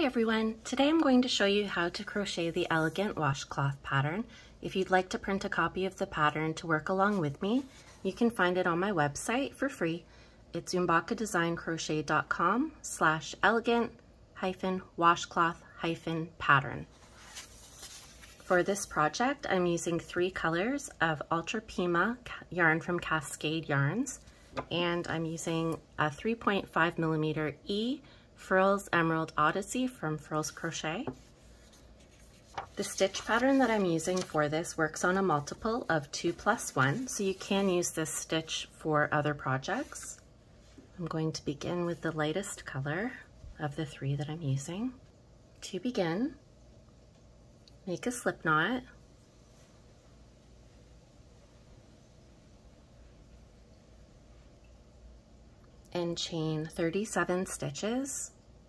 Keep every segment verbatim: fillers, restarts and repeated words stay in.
everyone, today I'm going to show you how to crochet the Elegant Washcloth pattern. If you'd like to print a copy of the pattern to work along with me, you can find it on my website for free. It's umbakadesigncrochet.com slash elegant hyphen washcloth hyphen pattern. For this project, I'm using three colors of Ultra Pima yarn from Cascade Yarns, and I'm using a three point five millimeter E Furls Emerald Odyssey from Furls Crochet. The stitch pattern that I'm using for this works on a multiple of two plus one, so you can use this stitch for other projects. I'm going to begin with the lightest color of the three that I'm using. To begin, make a slip knot, and chain thirty-seven stitches.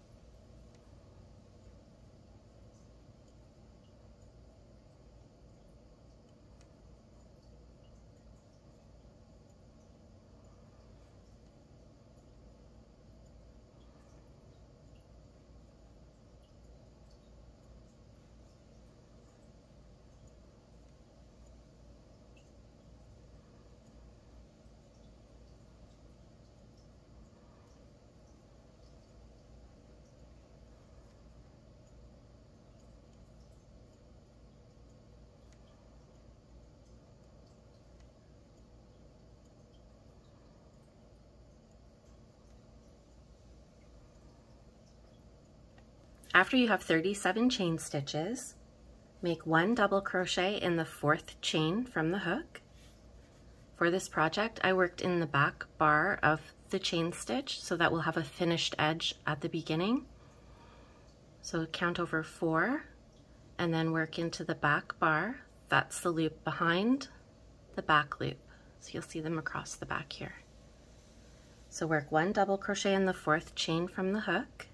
After you have thirty-seven chain stitches, make one double crochet in the fourth chain from the hook. For this project, I worked in the back bar of the chain stitch so that we'll have a finished edge at the beginning. So count over four and then work into the back bar. That's the loop behind the back loop. So you'll see them across the back here. So work one double crochet in the fourth chain from the hook.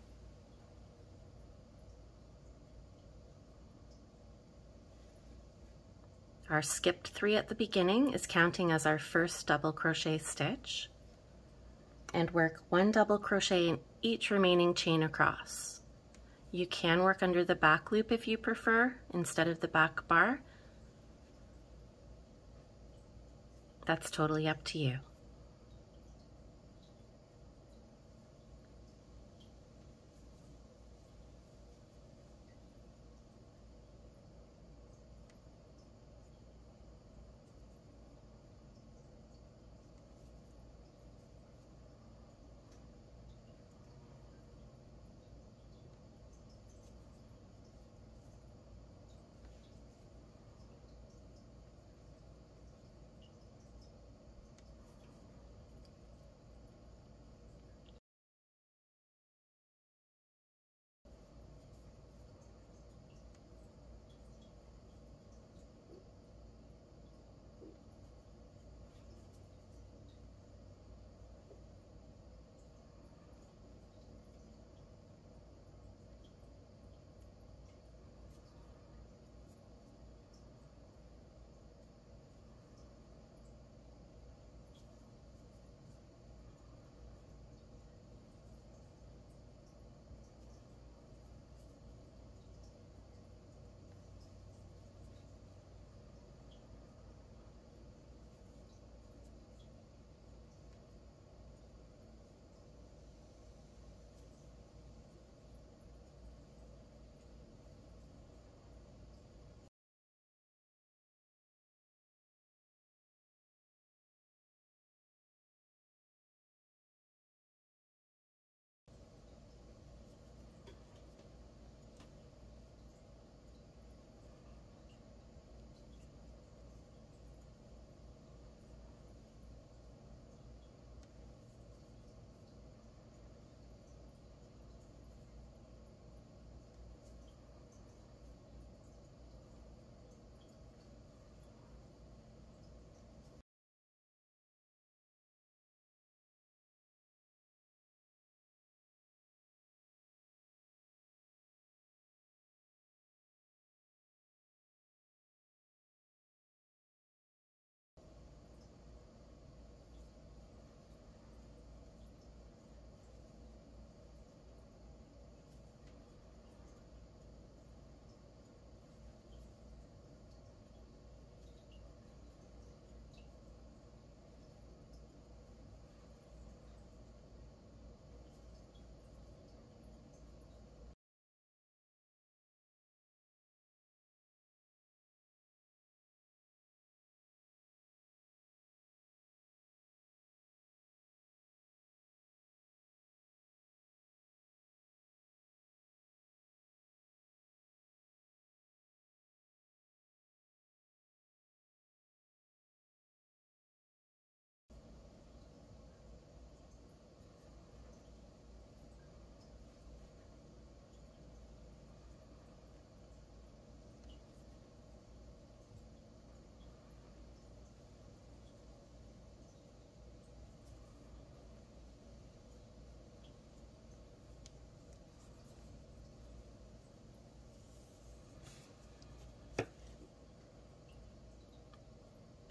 Our skipped three at the beginning is counting as our first double crochet stitch, and work one double crochet in each remaining chain across. You can work under the back loop if you prefer instead of the back bar. That's totally up to you.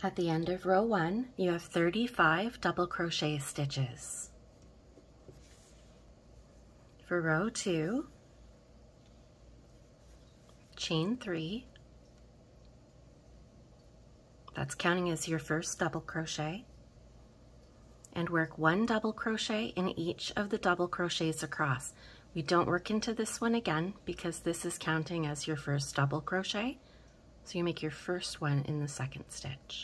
At the end of row one, you have thirty-five double crochet stitches. For row two, chain three, that's counting as your first double crochet, and work one double crochet in each of the double crochets across. We don't work into this one again because this is counting as your first double crochet, so you make your first one in the second stitch.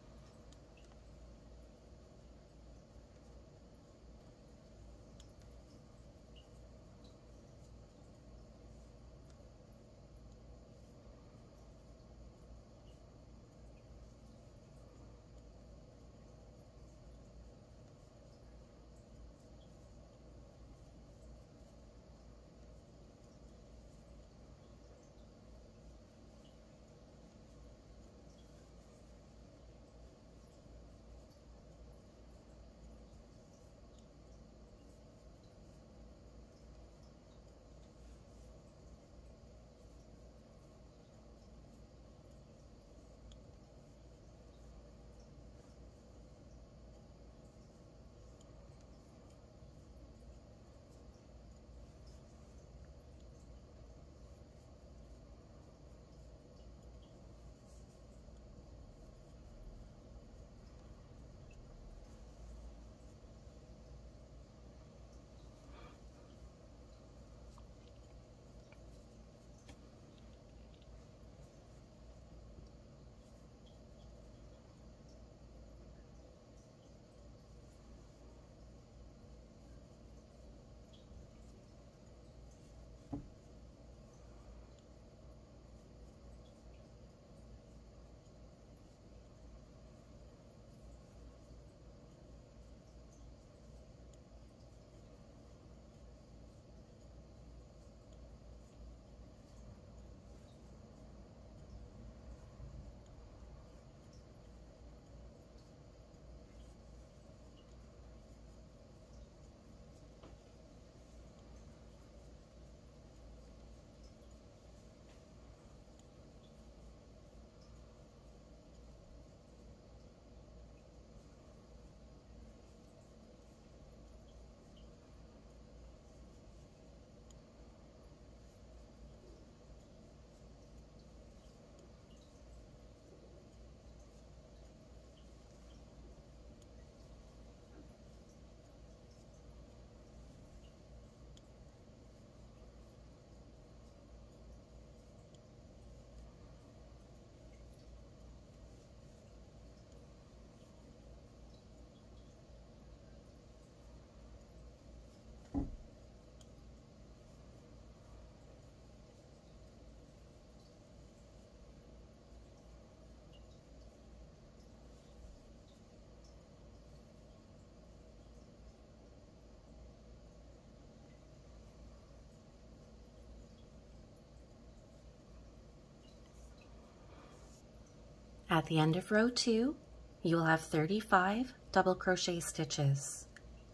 At the end of row two, you will have thirty-five double crochet stitches.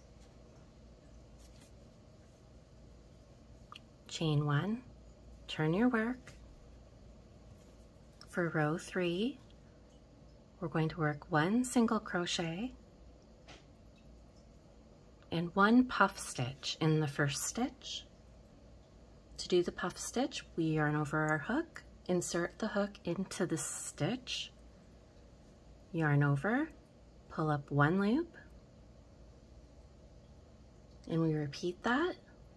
Chain one, turn your work. For row three, we're going to work one single crochet and one puff stitch in the first stitch. To do the puff stitch, we yarn over our hook, insert the hook into the stitch, yarn over, pull up one loop, and we repeat that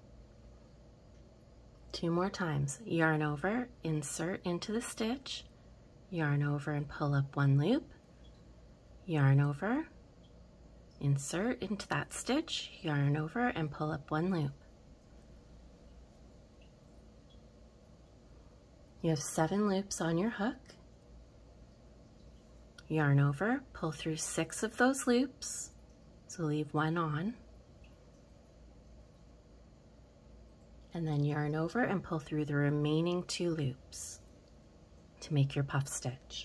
two more times. Yarn over, insert into the stitch, yarn over and pull up one loop, yarn over, insert into that stitch, yarn over and pull up one loop. You have seven loops on your hook. Yarn over, pull through six of those loops, so leave one on, and then yarn over and pull through the remaining two loops to make your puff stitch.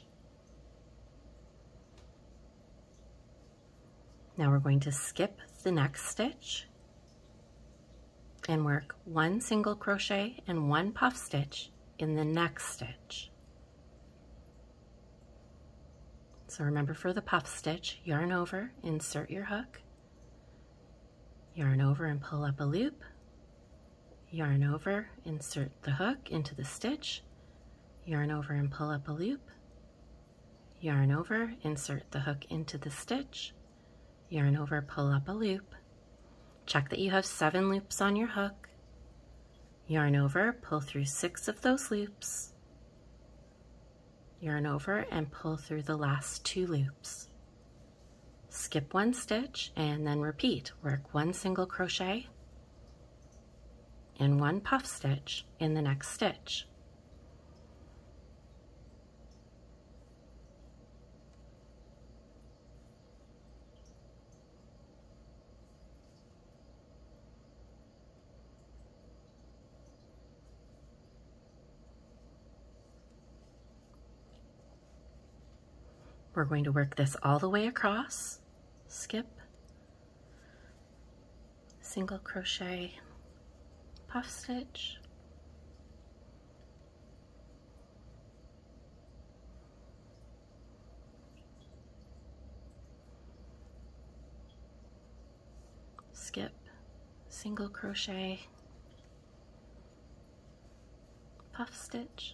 Now we're going to skip the next stitch and work one single crochet and one puff stitch in the next stitch. So remember, for the puff stitch, yarn over, insert your hook, yarn over and pull up a loop, yarn over, insert the hook into the stitch, yarn over and pull up a loop, yarn over, insert the hook into the stitch, yarn over, pull up a loop. Check that you have seven loops on your hook, yarn over, pull through six of those loops, yarn over and pull through the last two loops. Skip one stitch and then repeat. Work one single crochet and one puff stitch in the next stitch. We're going to work this all the way across. Skip, single crochet, puff stitch, skip, single crochet, puff stitch,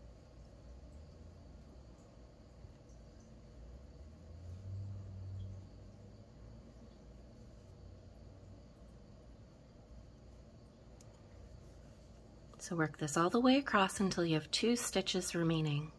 so work this all the way across until you have two stitches remaining.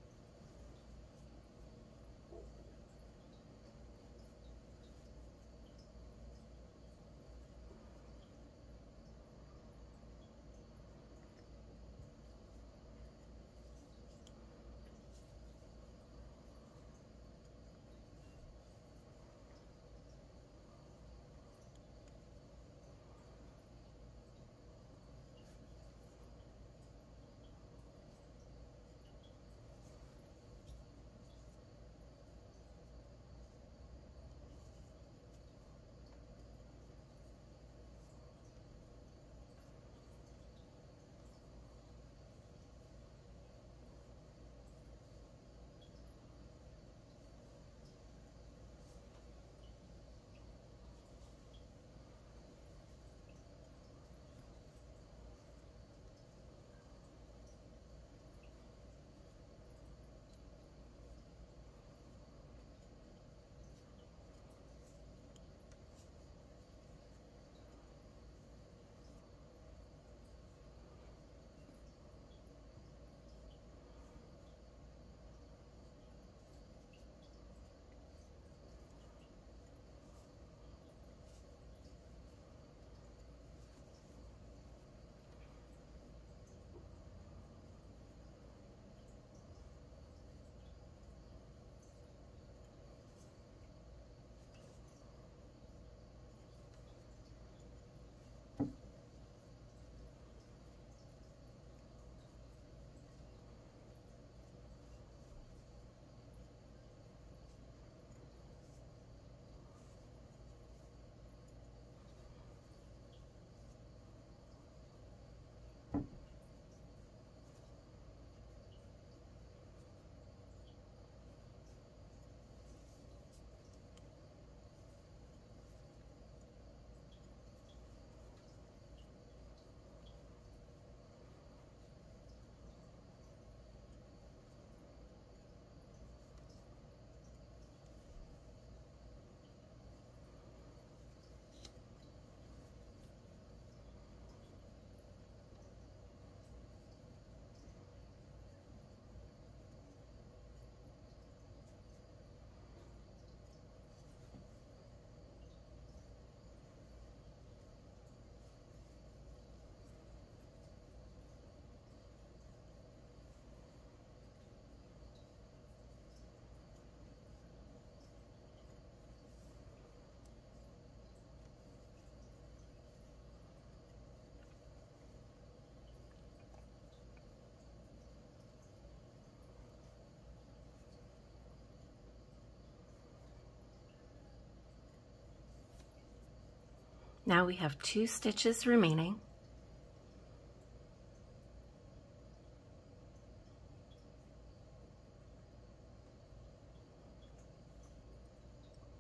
Now we have two stitches remaining.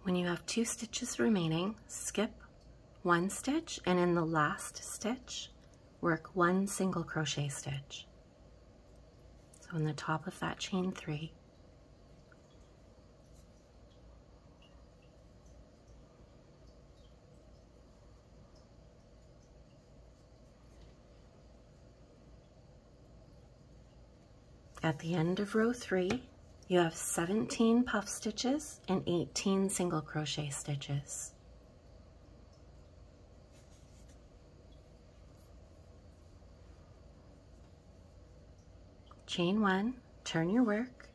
When you have two stitches remaining, skip one stitch, and in the last stitch, work one single crochet stitch. So in the top of that chain three, at the end of row three, you have seventeen puff stitches and eighteen single crochet stitches. Chain one, turn your work.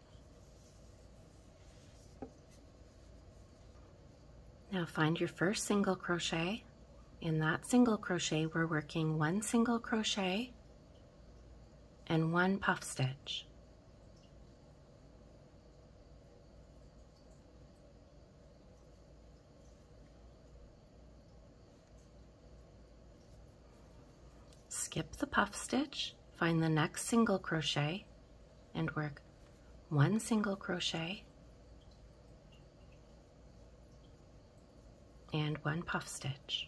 Now find your first single crochet. In that single crochet, we're working one single crochet and one puff stitch. Skip the puff stitch, find the next single crochet and work one single crochet and one puff stitch.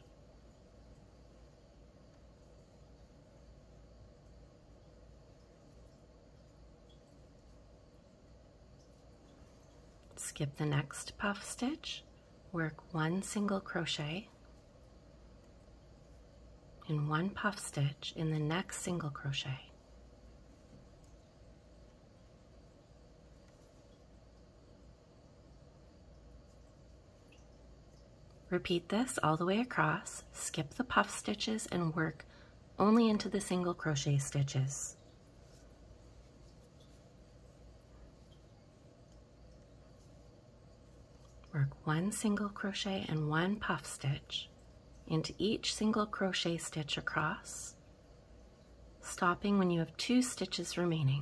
Skip the next puff stitch, work one single crochet and one puff stitch in the next single crochet. Repeat this all the way across, skip the puff stitches and work only into the single crochet stitches. Work one single crochet and one puff stitch into each single crochet stitch across, stopping when you have two stitches remaining.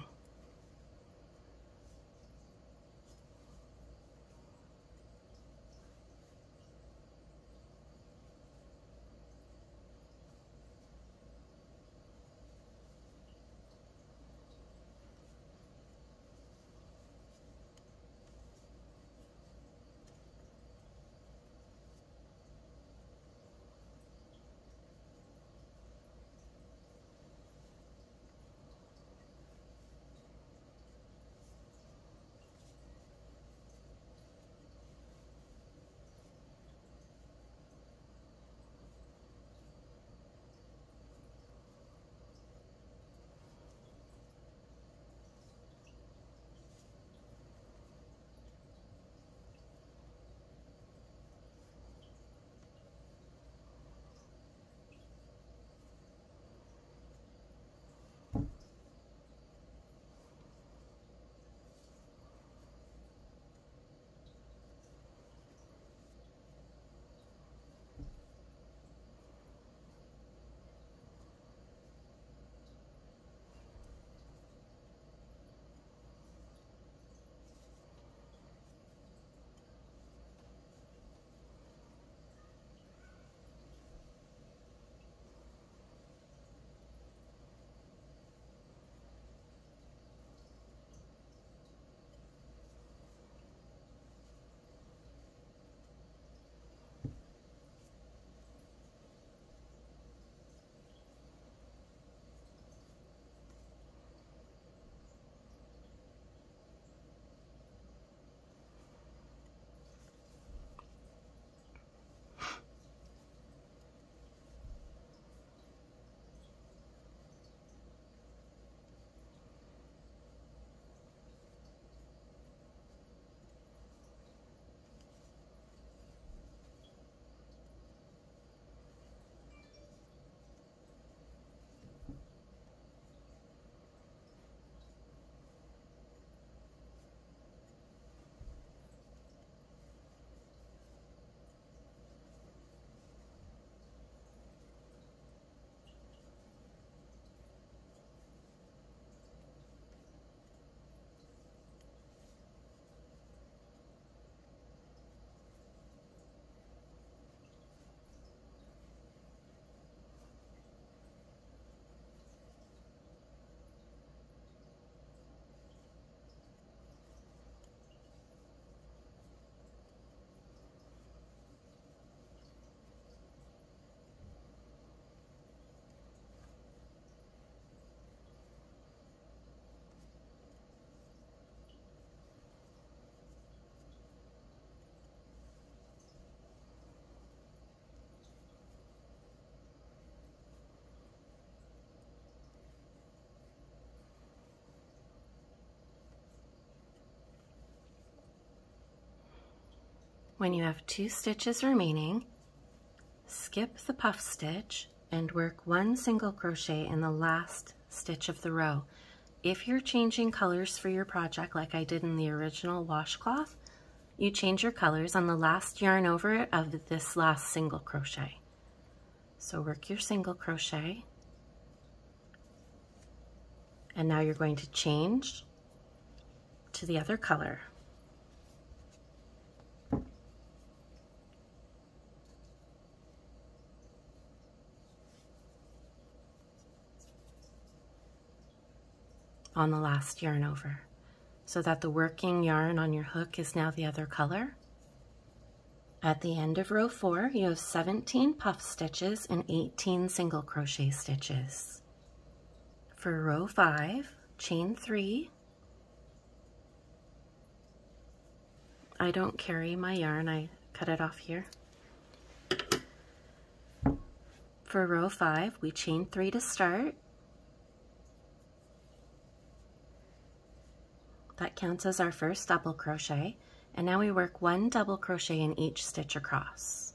When you have two stitches remaining, skip the puff stitch and work one single crochet in the last stitch of the row. If you're changing colors for your project like I did in the original washcloth, you change your colors on the last yarn over it of this last single crochet. So work your single crochet, and now you're going to change to the other color. On the last yarn over, so that the working yarn on your hook is now the other color. At the end of row four, you have seventeen puff stitches and eighteen single crochet stitches. For row five, chain three. I don't carry my yarn, I cut it off here. For row five, we chain three to start. That counts as our first double crochet, and now we work one double crochet in each stitch across.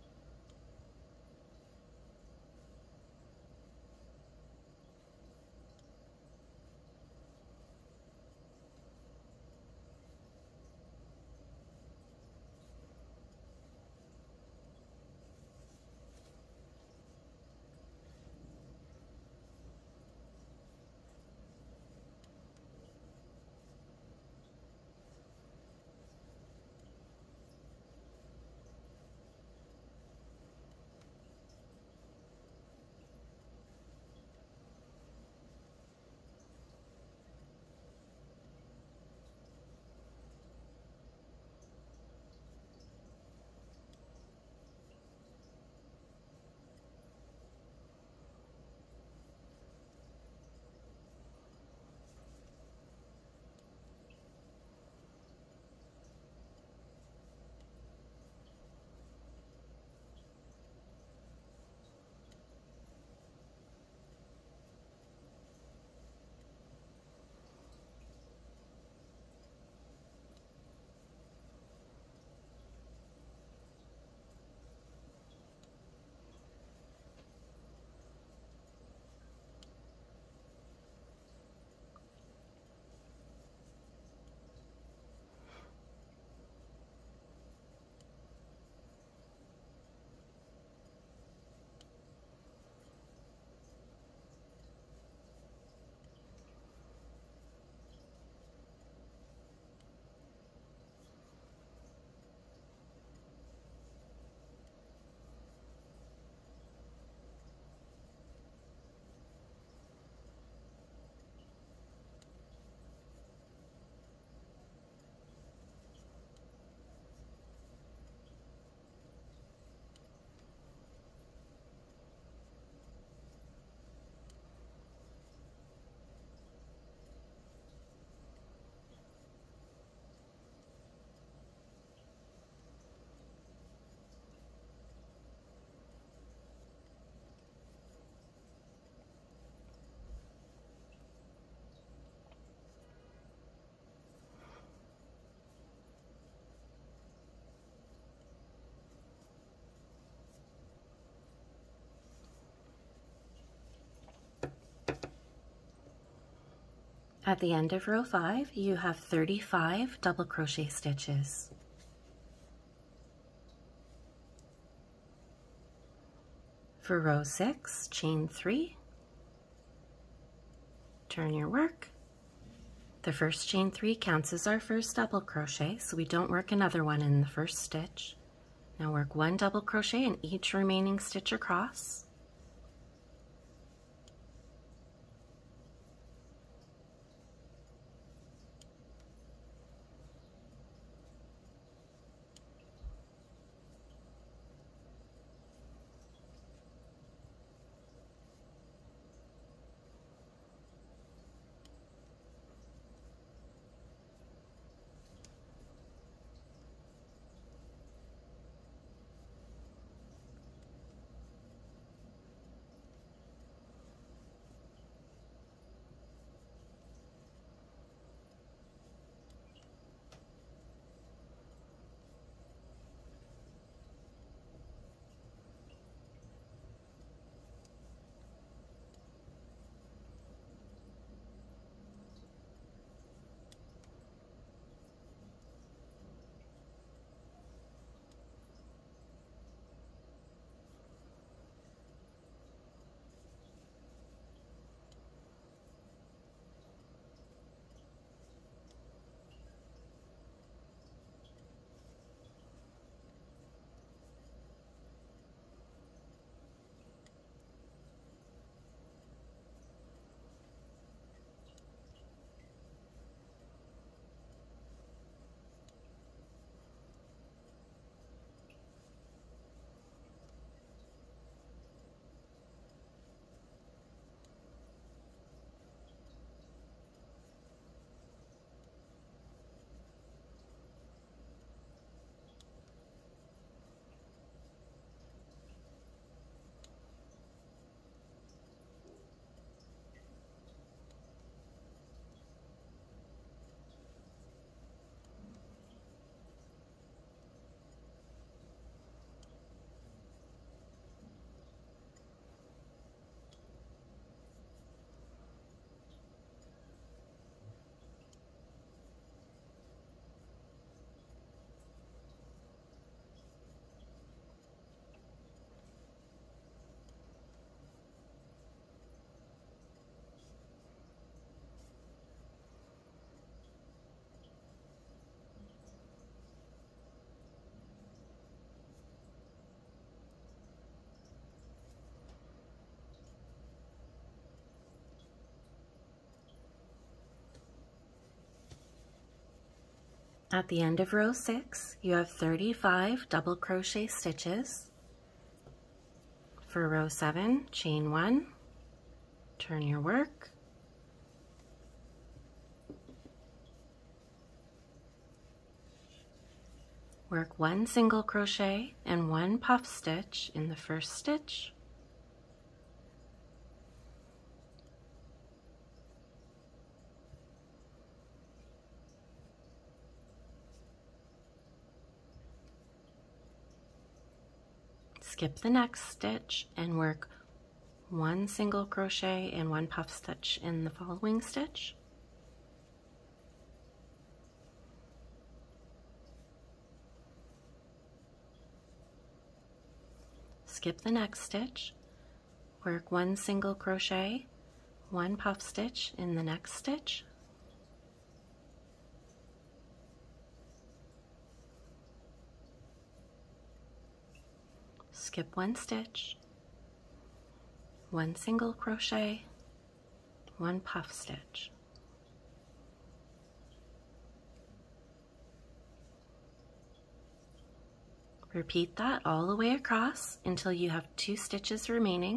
At the end of row five, you have thirty-five double crochet stitches. For row six, chain three, turn your work. The first chain three counts as our first double crochet, so we don't work another one in the first stitch. Now work one double crochet in each remaining stitch across. At the end of row six, you have thirty-five double crochet stitches. For row seven, chain one, turn your work, work one single crochet and one puff stitch in the first stitch, skip the next stitch and work one single crochet and one puff stitch in the following stitch. Skip the next stitch, work one single crochet, one puff stitch in the next stitch. Skip one stitch, one single crochet, one puff stitch. Repeat that all the way across until you have two stitches remaining.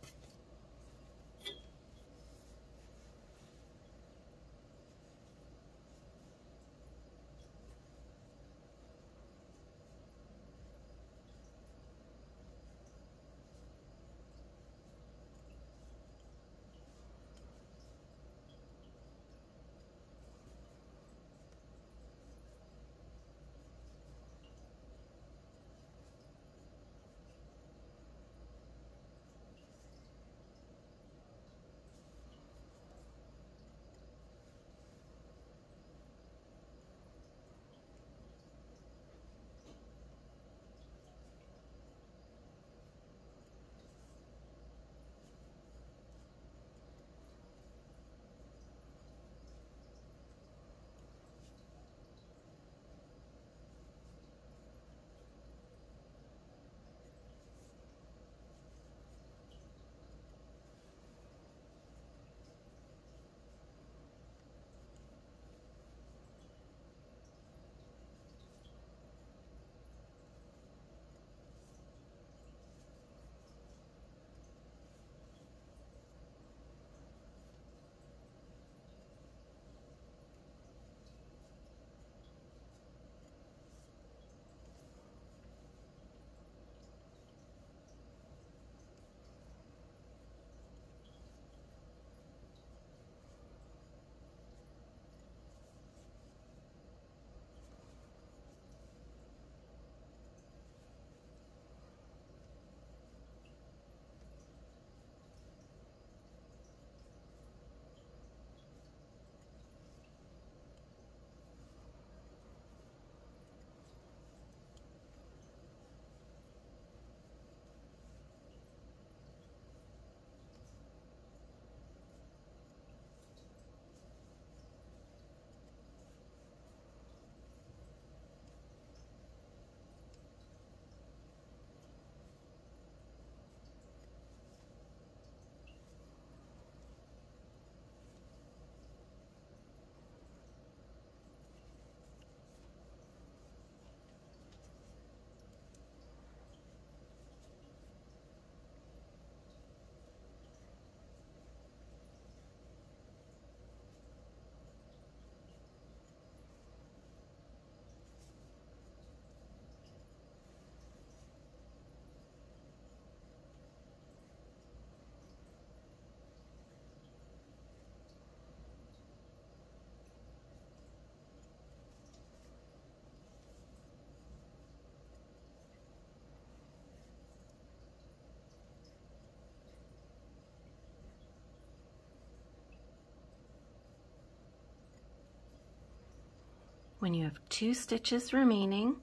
When you have two stitches remaining,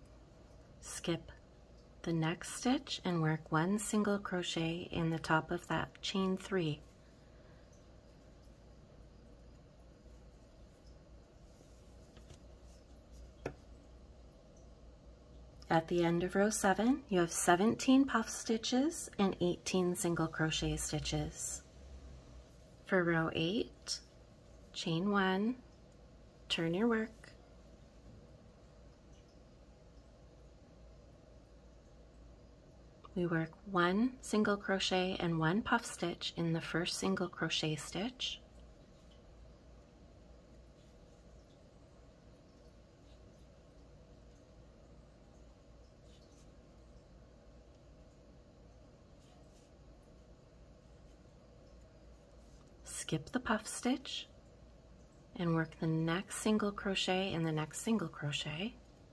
skip the next stitch and work one single crochet in the top of that chain three. At the end of row seven, you have seventeen puff stitches and eighteen single crochet stitches. For row eight, chain one, turn your work, We work one single crochet and one puff stitch in the first single crochet stitch. Skip the puff stitch and work the next single crochet in the next single crochet,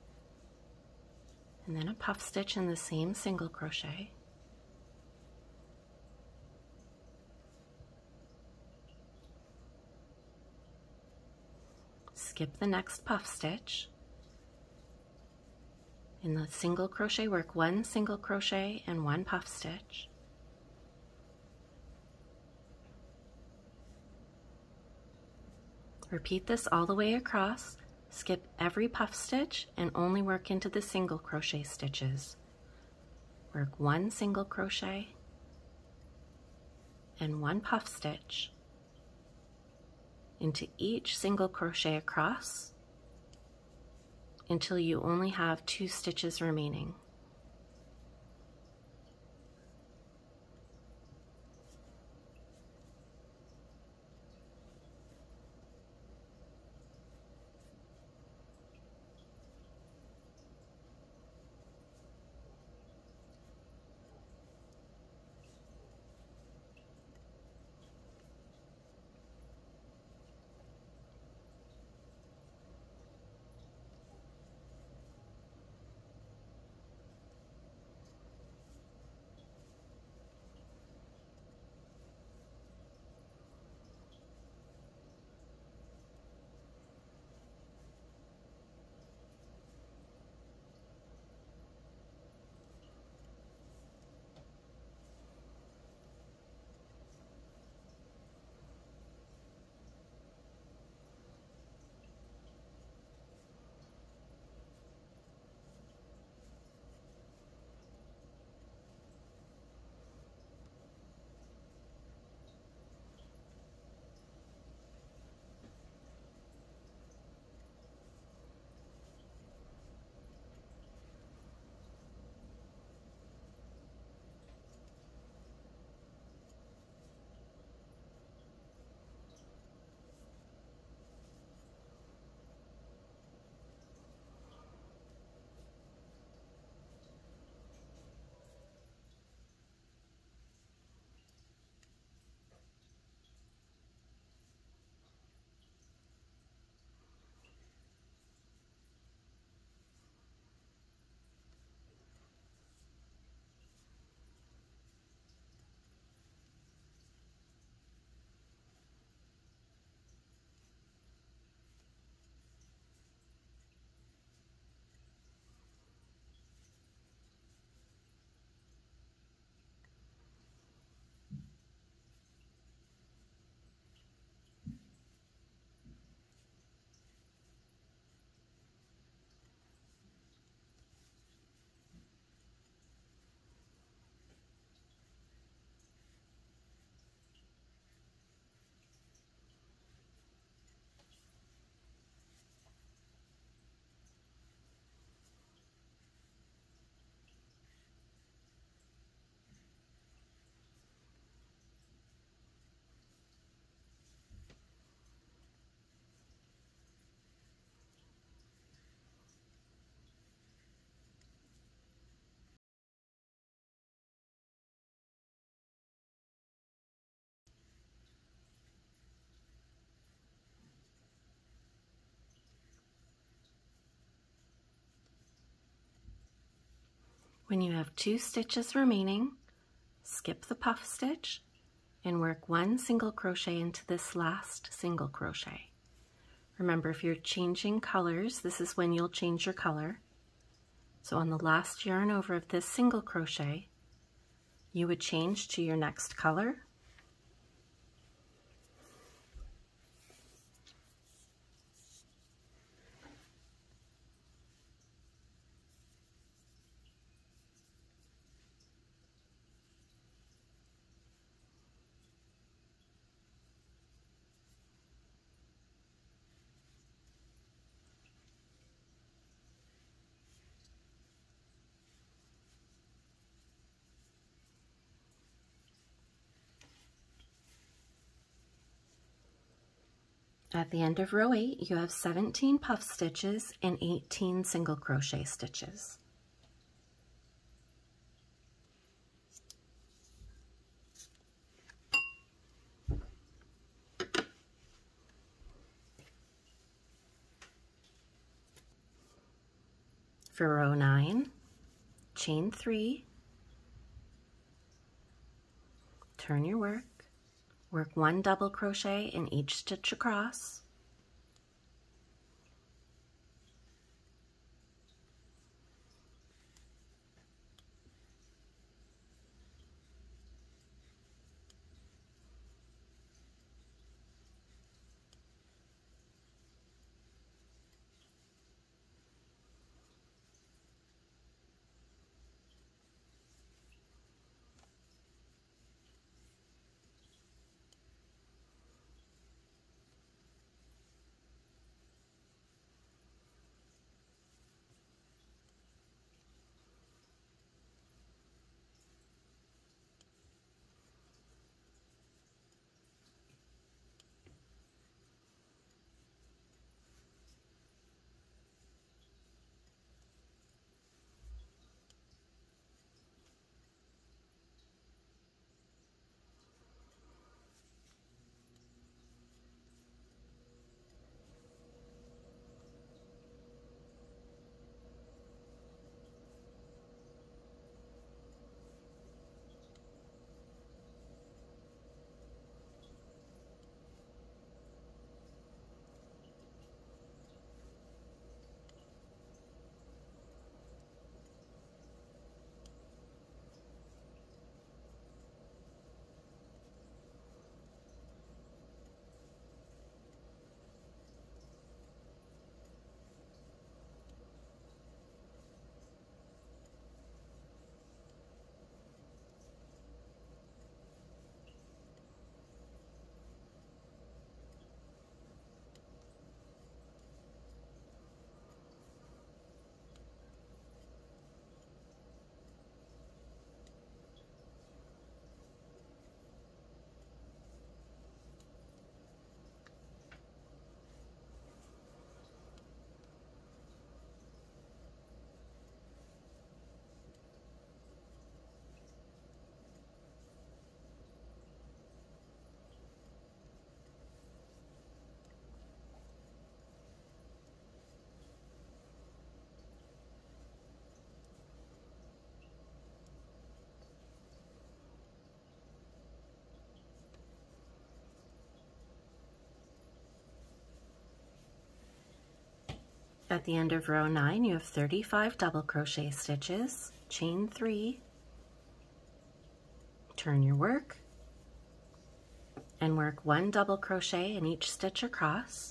and then a puff stitch in the same single crochet. Skip the next puff stitch. In the single crochet, work one single crochet and one puff stitch. Repeat this all the way across. Skip every puff stitch and only work into the single crochet stitches. Work one single crochet and one puff stitch into each single crochet across until you only have two stitches remaining. When you have two stitches remaining, skip the puff stitch and work one single crochet into this last single crochet. Remember, if you're changing colors, this is when you'll change your color. So on the last yarn over of this single crochet, you would change to your next color. At the end of row eight, you have seventeen puff stitches and eighteen single crochet stitches. For row nine, chain three, turn your work, work one double crochet in each stitch across, At the end of row nine, you have thirty-five double crochet stitches, chain three, turn your work, and work one double crochet in each stitch across.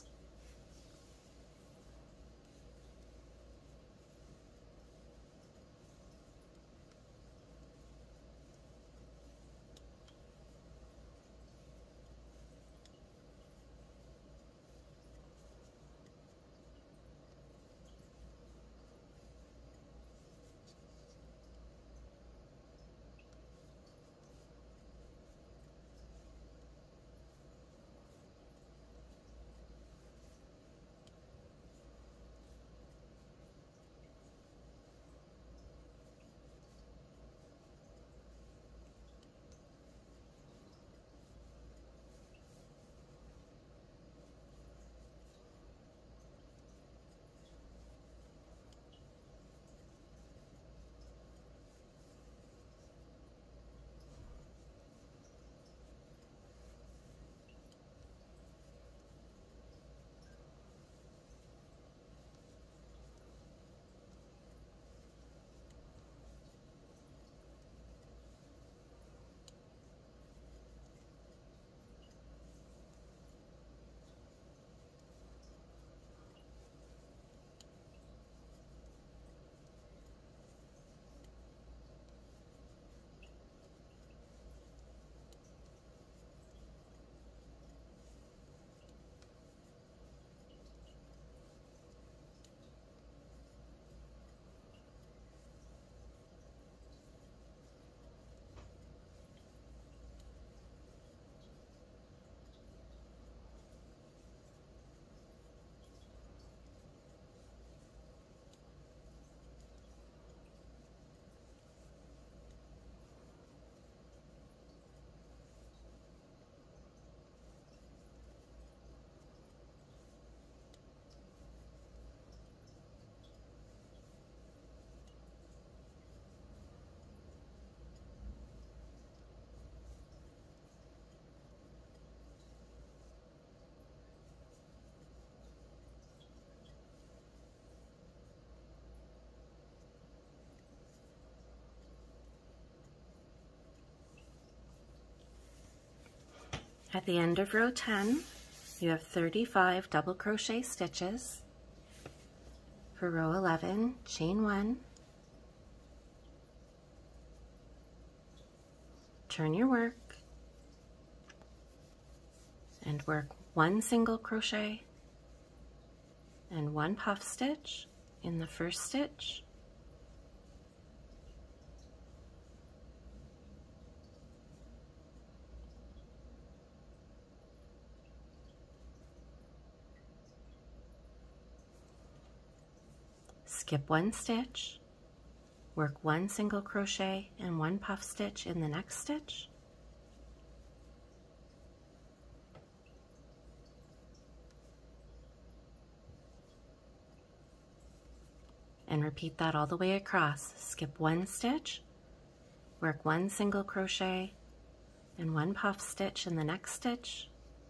At the end of row ten, you have thirty-five double crochet stitches. For row eleven, chain one, turn your work, and work one single crochet and one puff stitch in the first stitch. Skip one stitch, work one single crochet and one puff stitch in the next stitch. And repeat that all the way across. Skip one stitch, work one single crochet and one puff stitch in the next stitch.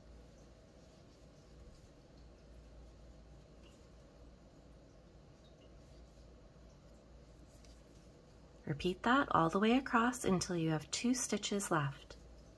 Repeat that all the way across until you have two stitches left.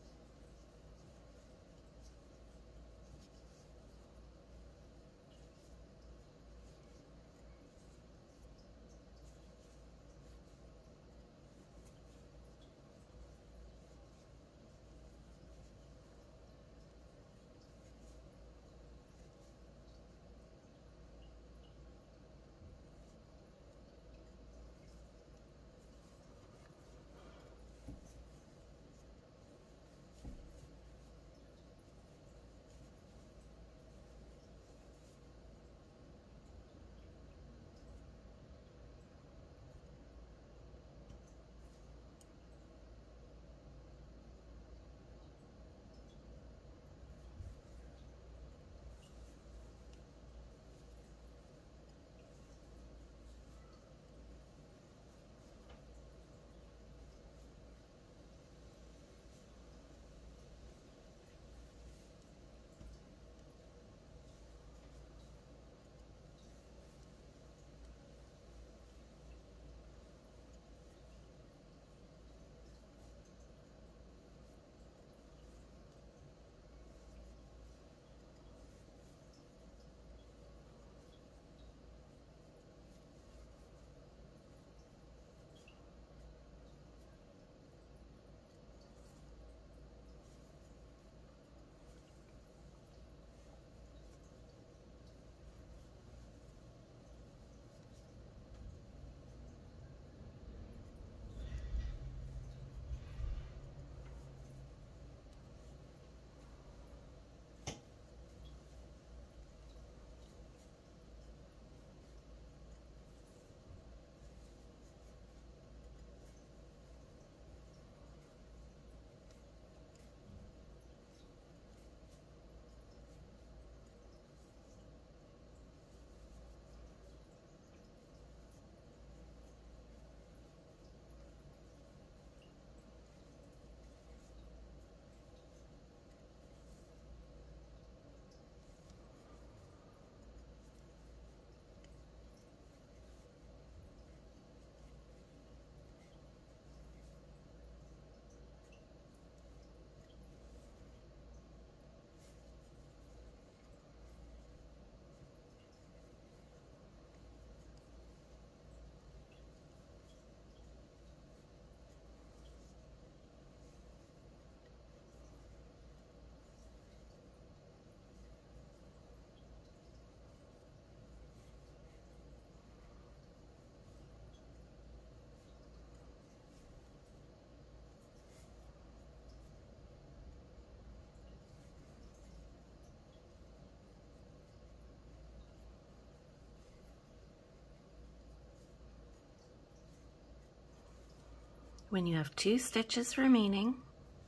When you have two stitches remaining,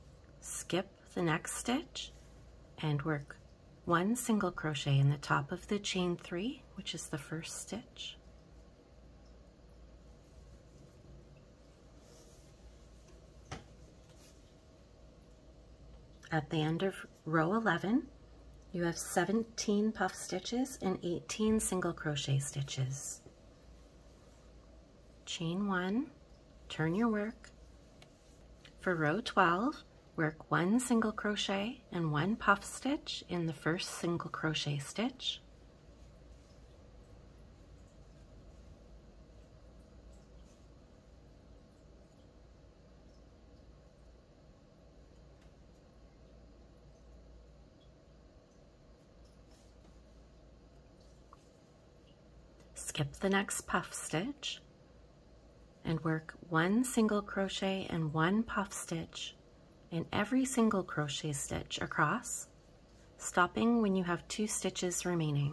skip the next stitch and work one single crochet in the top of the chain three, which is the first stitch. At the end of row eleven, you have seventeen puff stitches and eighteen single crochet stitches. Chain one, turn your work. For row twelve, Work one single crochet and one puff stitch in the first single crochet stitch. Skip the next puff stitch and work one single crochet and one puff stitch in every single crochet stitch across, stopping when you have two stitches remaining.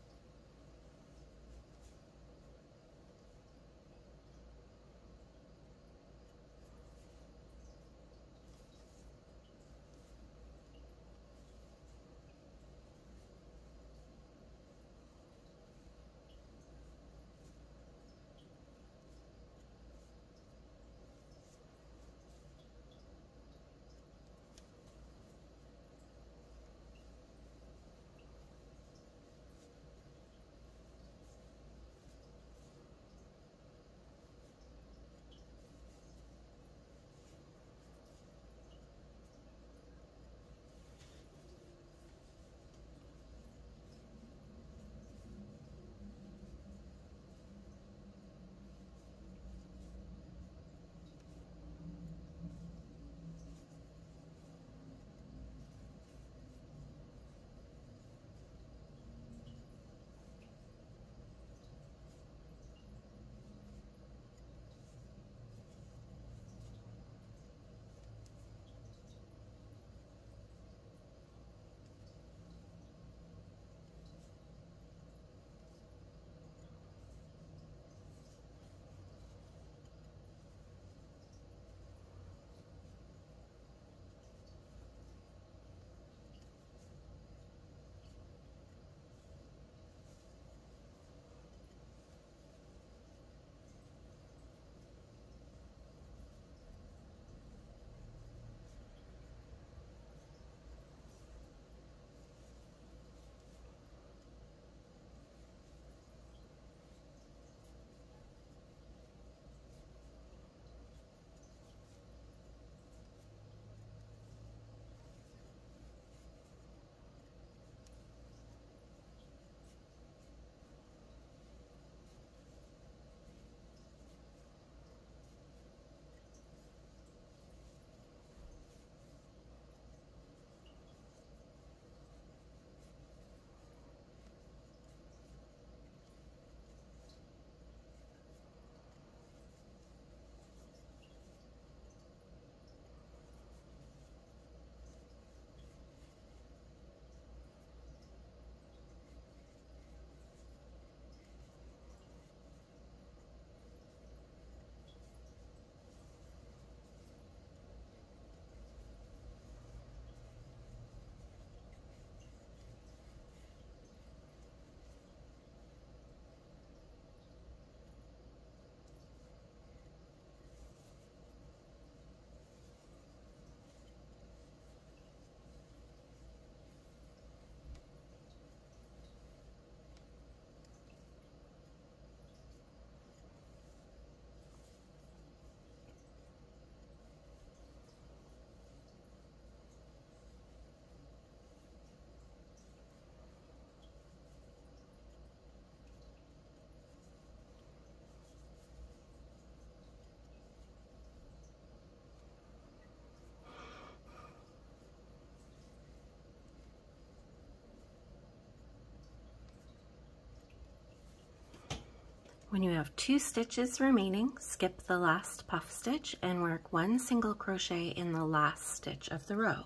When you have two stitches remaining, skip the last puff stitch and work one single crochet in the last stitch of the row.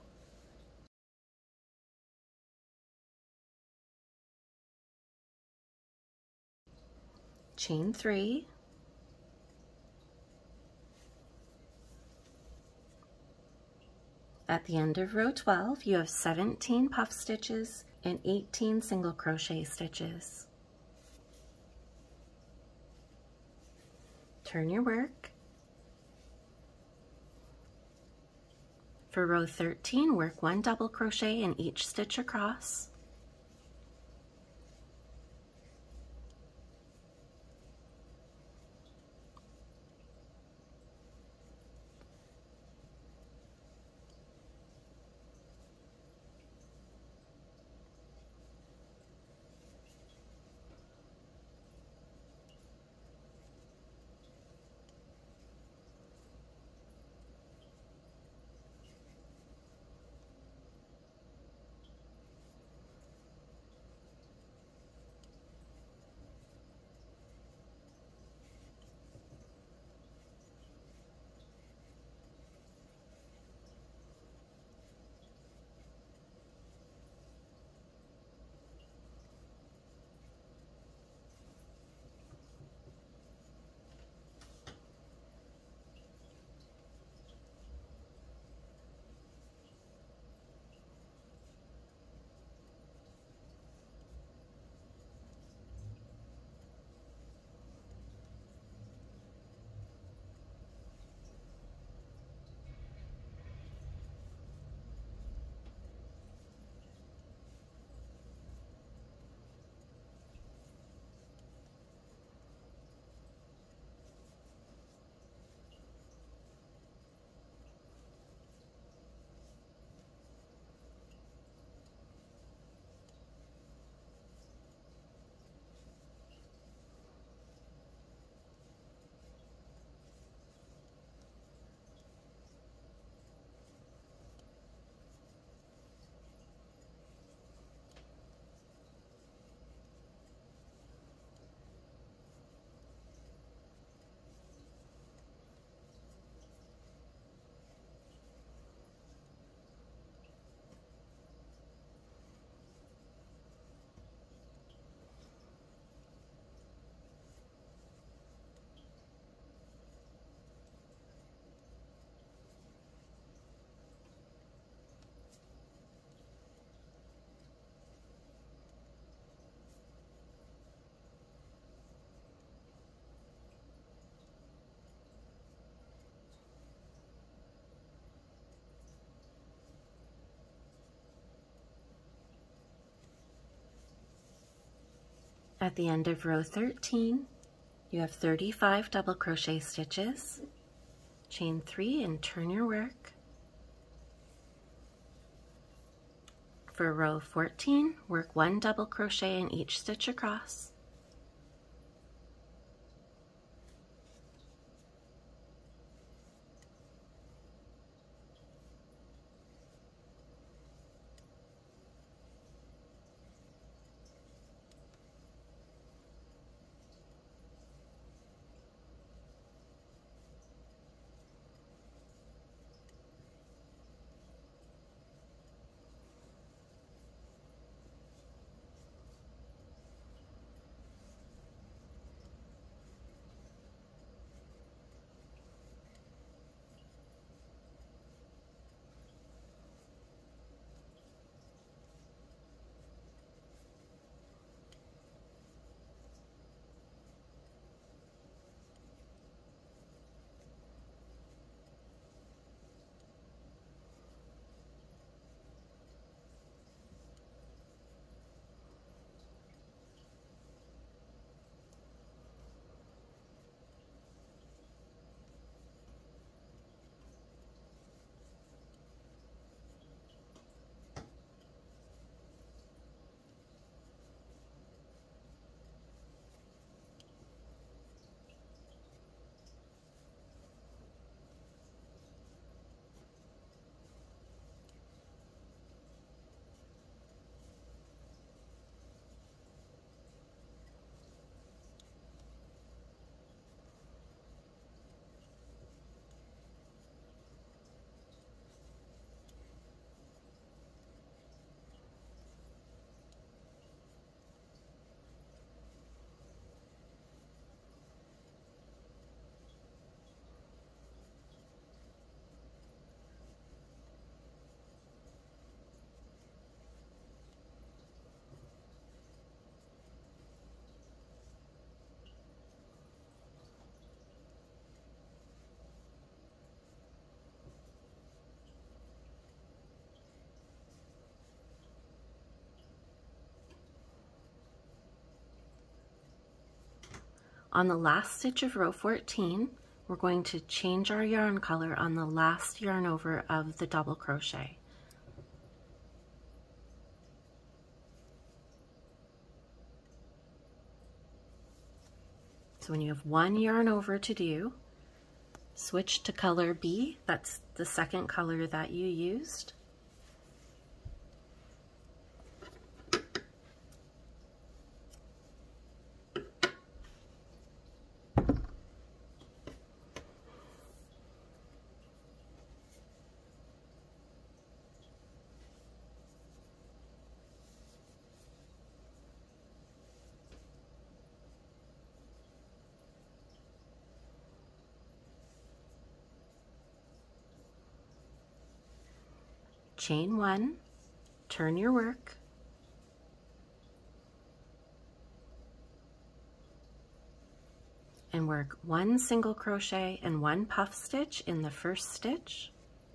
Chain three, at the end of row twelve, you have seventeen puff stitches and eighteen single crochet stitches. Turn your work. For row thirteen, work one double crochet in each stitch across. At the end of row thirteen, you have thirty-five double crochet stitches. Chain three and turn your work. For row fourteen, work one double crochet in each stitch across. On the last stitch of row fourteen, we're going to change our yarn color on the last yarn over of the double crochet. So when you have one yarn over to do, switch to color B, that's the second color that you used. Chain one, turn your work, and work one single crochet and one puff stitch in the first stitch.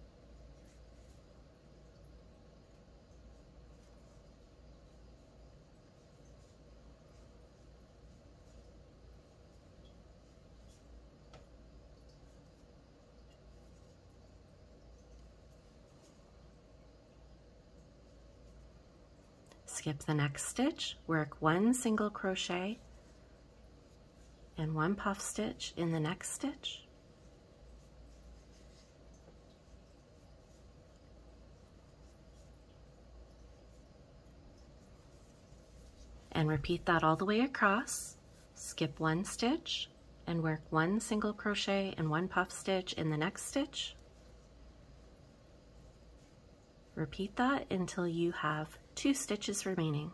Skip the next stitch, work one single crochet and one puff stitch in the next stitch. And repeat that all the way across. Skip one stitch and work one single crochet and one puff stitch in the next stitch. Repeat that until you have two stitches remaining.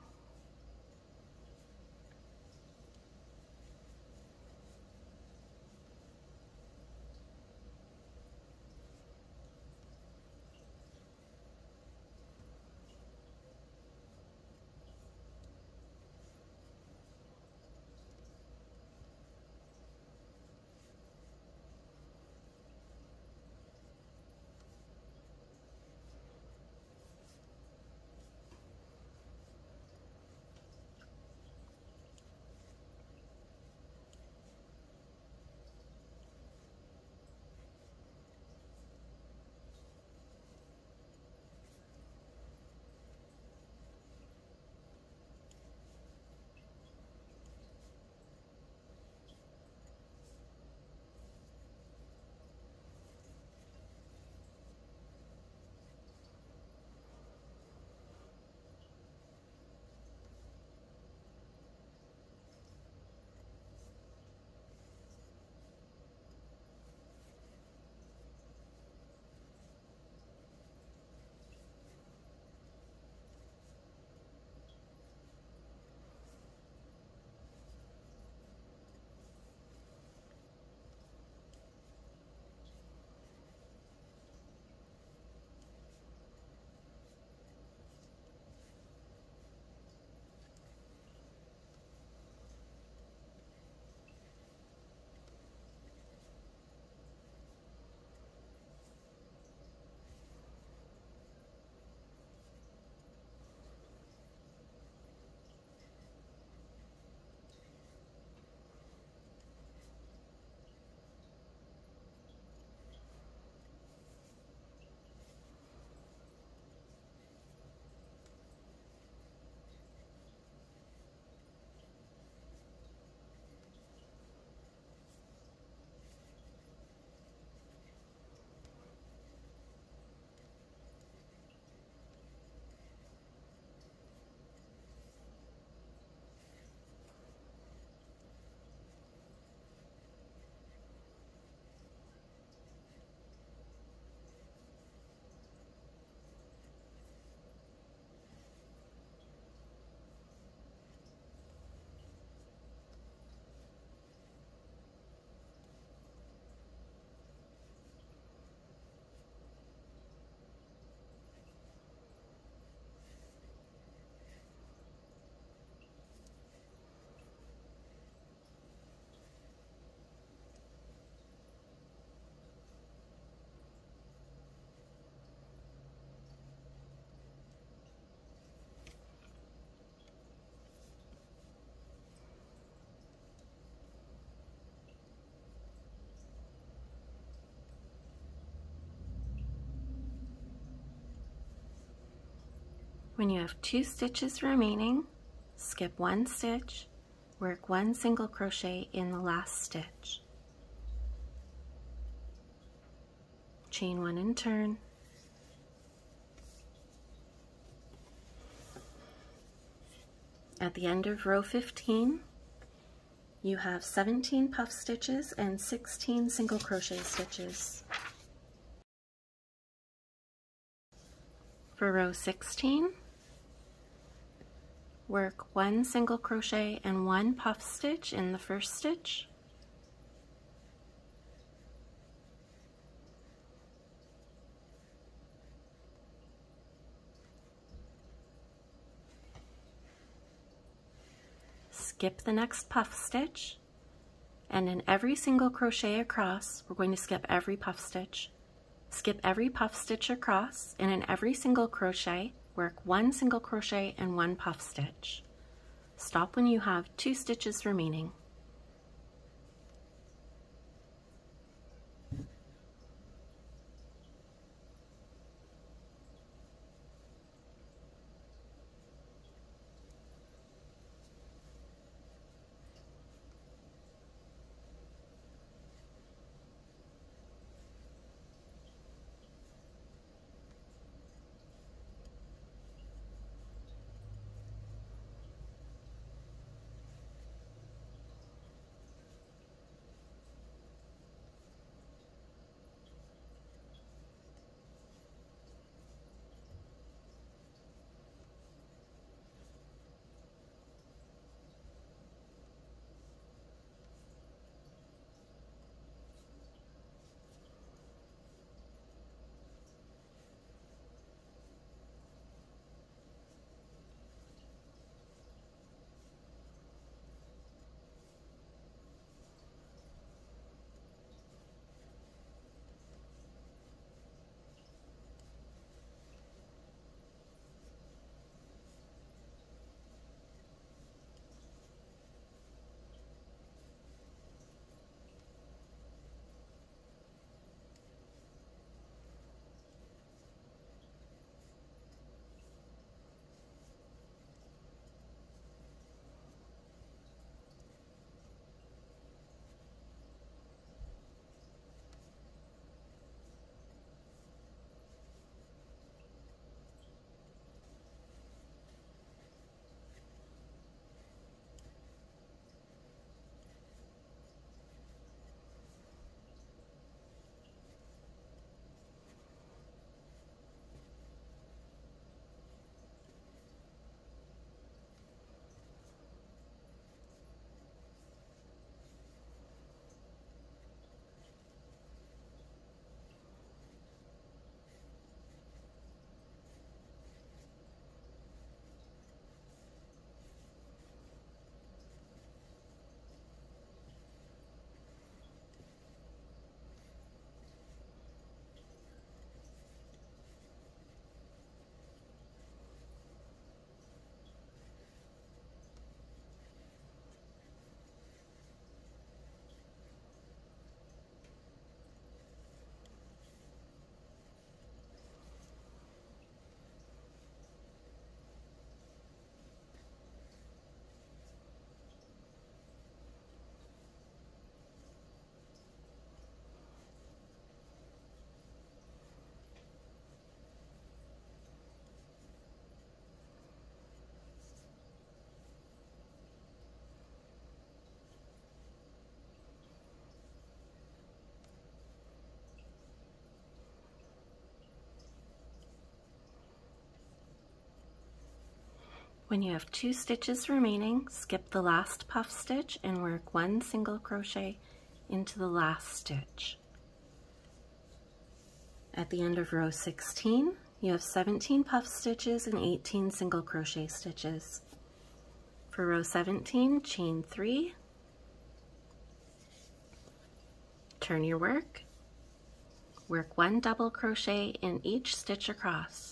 When you have two stitches remaining, skip one stitch, work one single crochet in the last stitch. Chain one and turn. At the end of row fifteen, you have seventeen puff stitches and sixteen single crochet stitches. For row sixteen, work one single crochet and one puff stitch in the first stitch. Skip the next puff stitch, and in every single crochet across, we're going to skip every puff stitch. Skip every puff stitch across, and in every single crochet, work one single crochet and one puff stitch. Stop when you have two stitches remaining. When you have two stitches remaining, skip the last puff stitch and work one single crochet into the last stitch. At the end of row sixteen, you have seventeen puff stitches and eighteen single crochet stitches. For row seventeen, chain three, turn your work, work one double crochet in each stitch across.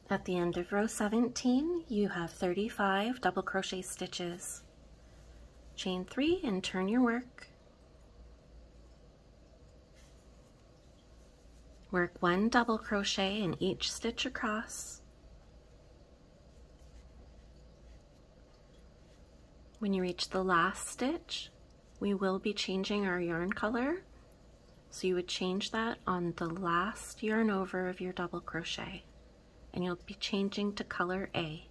At the end of row seventeen, you have thirty-five double crochet stitches. Chain three and turn your work. Work one double crochet in each stitch across. When you reach the last stitch, we will be changing our yarn color. So you would change that on the last yarn over of your double crochet, and you'll be changing to color A.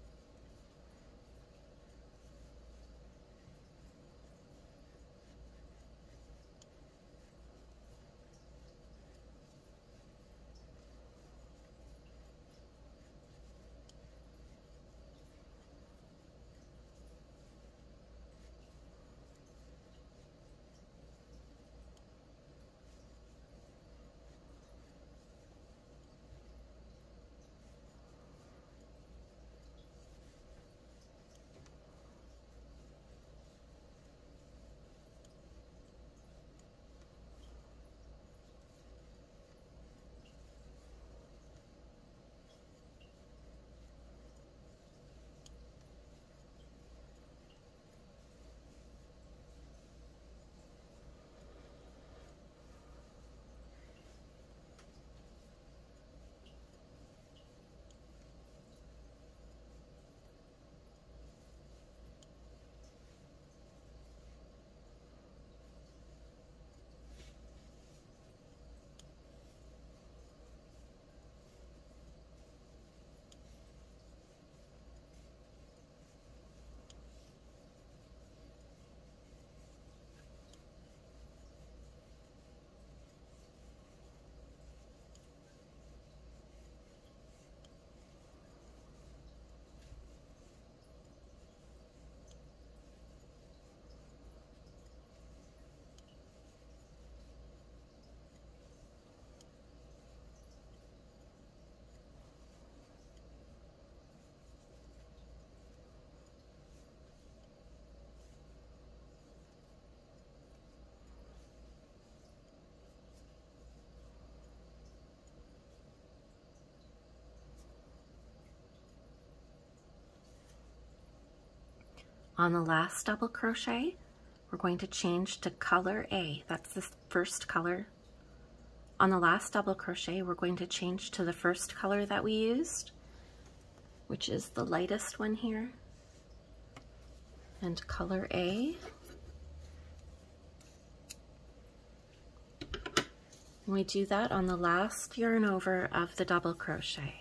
On the last double crochet, we're going to change to color A. That's the first color. On the last double crochet, we're going to change to the first color that we used, which is the lightest one here, and color A. And we do that on the last yarn over of the double crochet.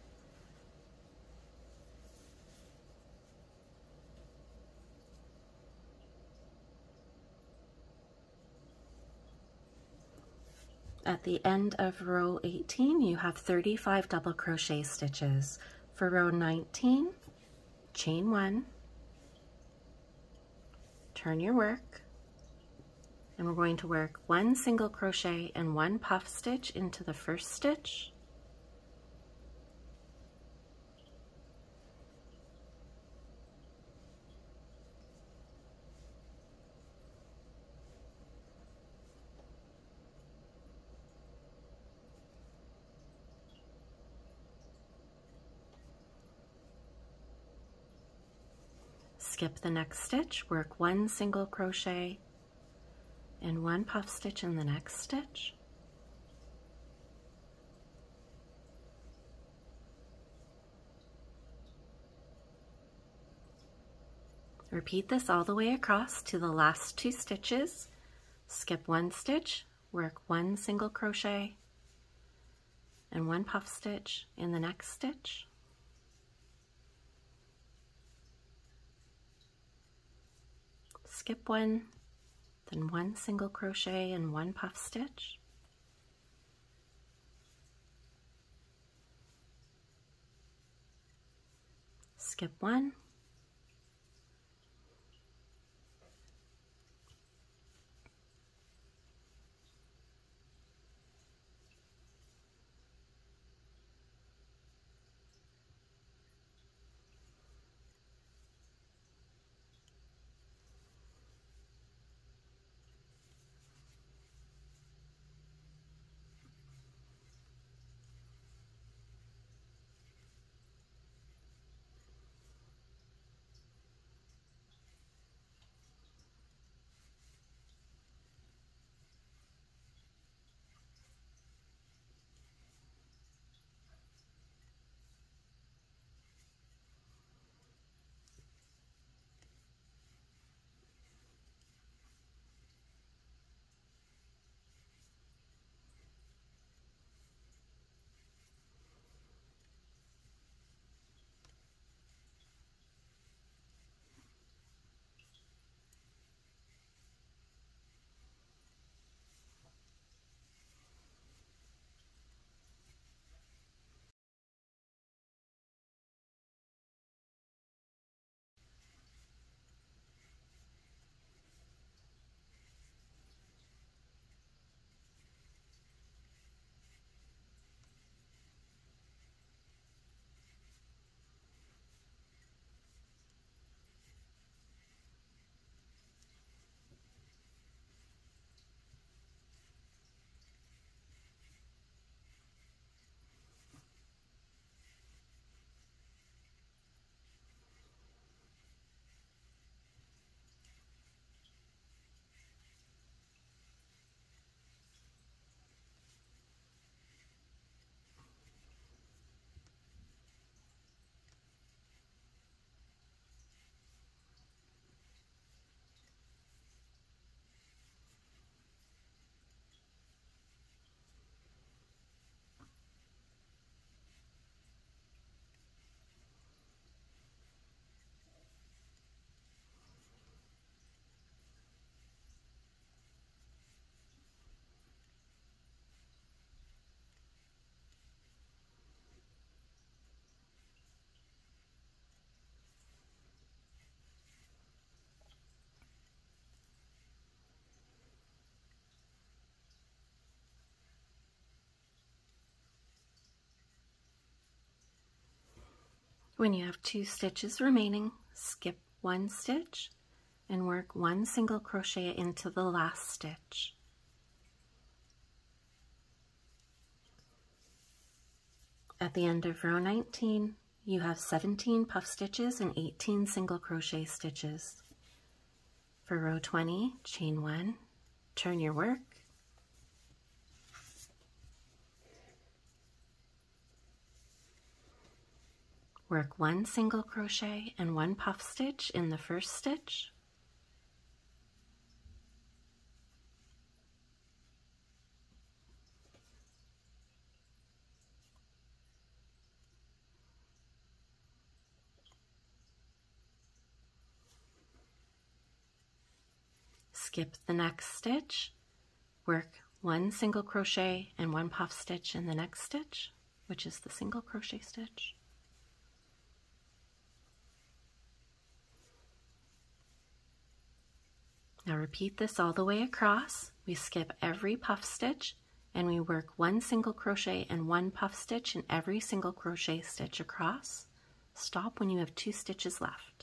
At the end of row eighteen, you have thirty-five double crochet stitches. For row nineteen, chain one, turn your work, and we're going to work one single crochet and one puff stitch into the first stitch. Skip the next stitch, work one single crochet and one puff stitch in the next stitch. Repeat this all the way across to the last two stitches. Skip one stitch, work one single crochet and one puff stitch in the next stitch. Skip one, then one single crochet and one puff stitch. Skip one. When you have two stitches remaining, skip one stitch and work one single crochet into the last stitch. At the end of row nineteen, you have seventeen puff stitches and eighteen single crochet stitches. For row twenty, chain one, turn your work, work one single crochet and one puff stitch in the first stitch, skip the next stitch, work one single crochet and one puff stitch in the next stitch, which is the single crochet stitch. Now repeat this all the way across. We skip every puff stitch and we work one single crochet and one puff stitch in every single crochet stitch across. Stop when you have two stitches left.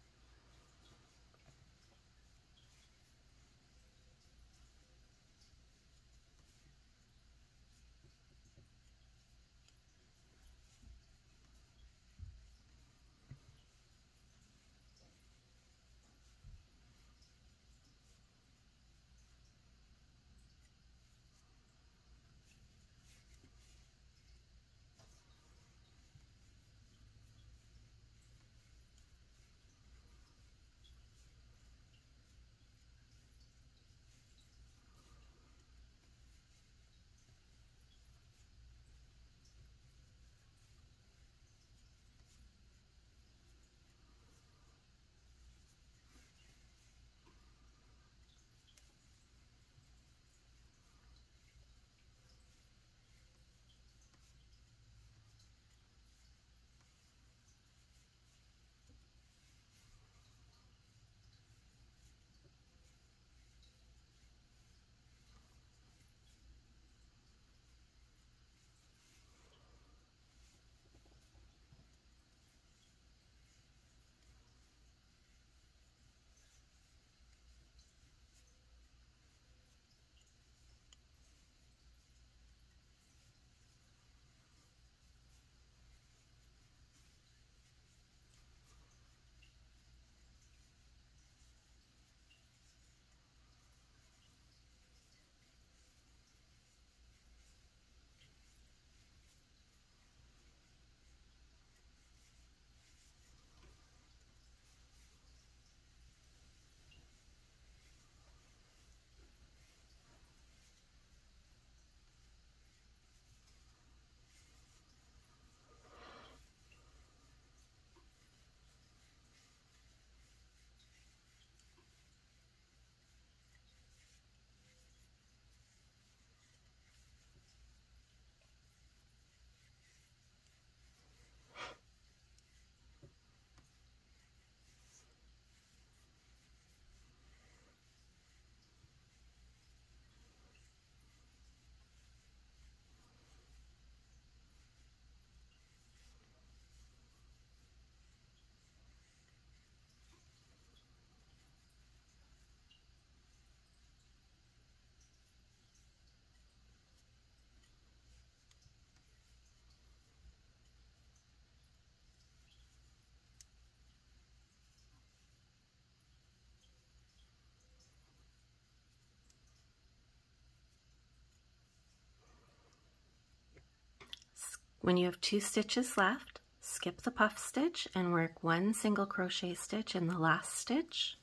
When you have two stitches left, skip the puff stitch and work one single crochet stitch in the last stitch.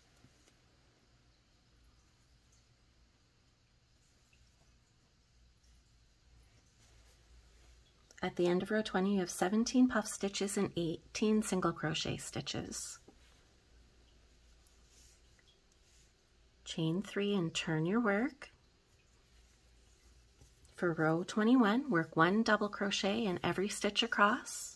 At the end of row twenty, you have seventeen puff stitches and eighteen single crochet stitches. Chain three and turn your work. For row twenty-one, work one double crochet in every stitch across.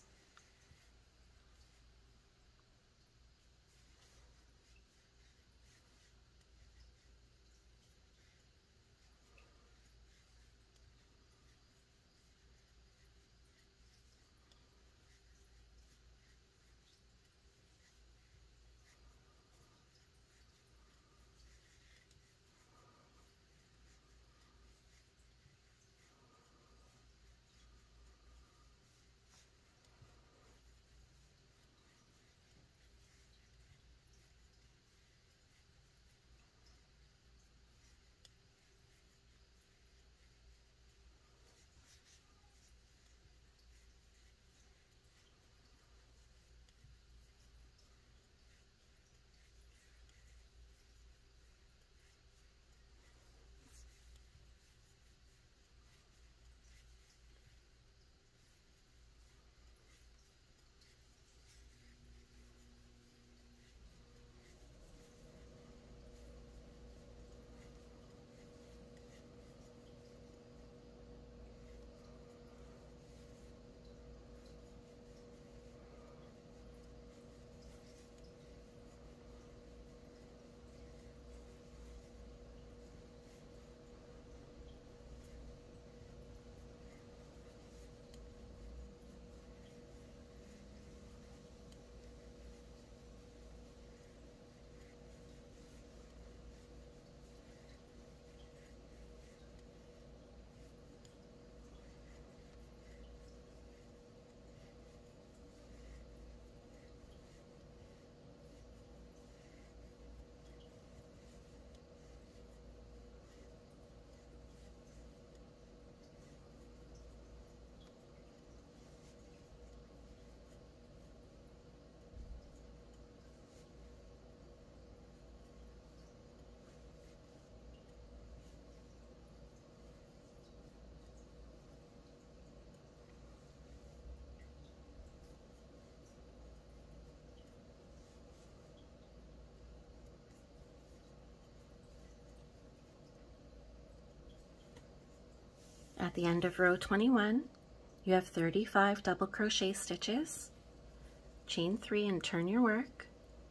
At the end of row twenty-one, you have thirty-five double crochet stitches. Chain three and turn your work.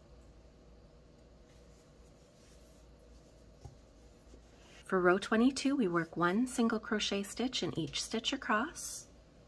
For row twenty-two, we work one single crochet stitch in each stitch across.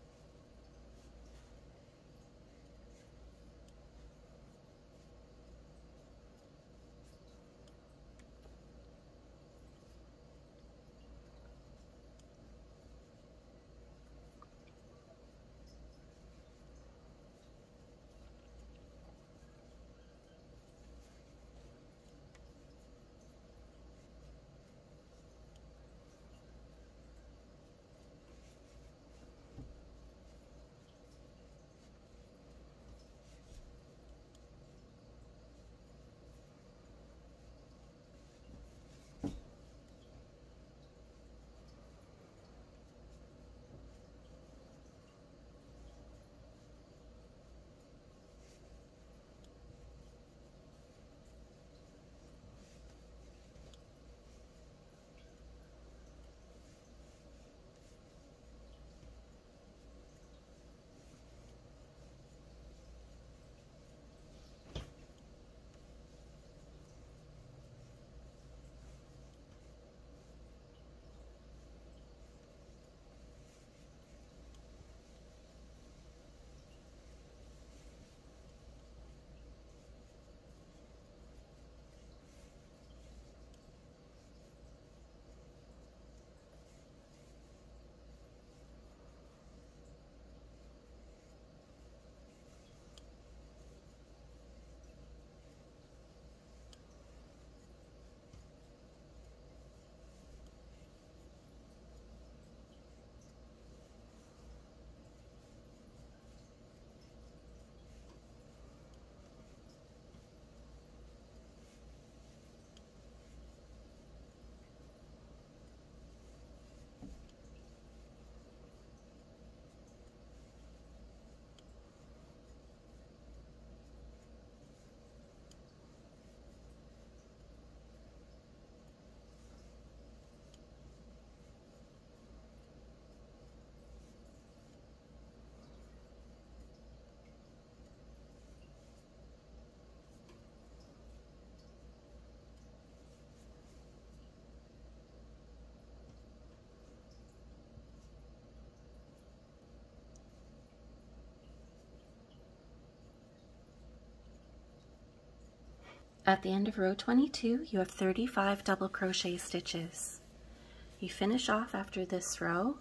At the end of row twenty-two, you have thirty-five double crochet stitches. You finish off after this row,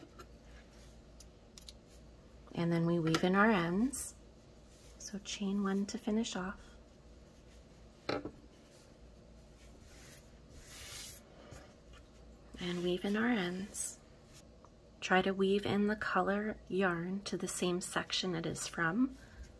and then we weave in our ends. So chain one to finish off. And weave in our ends. Try to weave in the color yarn to the same section it is from.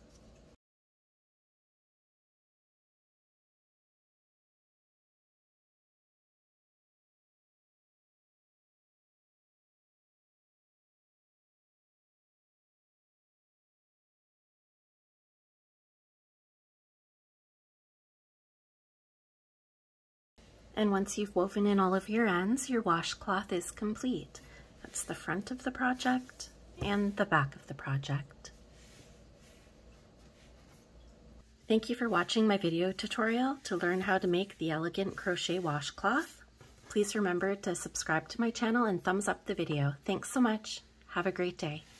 And once you've woven in all of your ends, your washcloth is complete. That's the front of the project and the back of the project. Thank you for watching my video tutorial to learn how to make the Elegant Crochet Washcloth. Please remember to subscribe to my channel and thumbs up the video. Thanks so much. Have a great day.